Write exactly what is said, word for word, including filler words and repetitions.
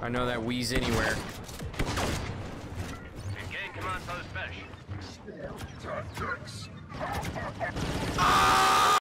I know that Wee's anywhere. Engage command post fish. Tactics. Ah!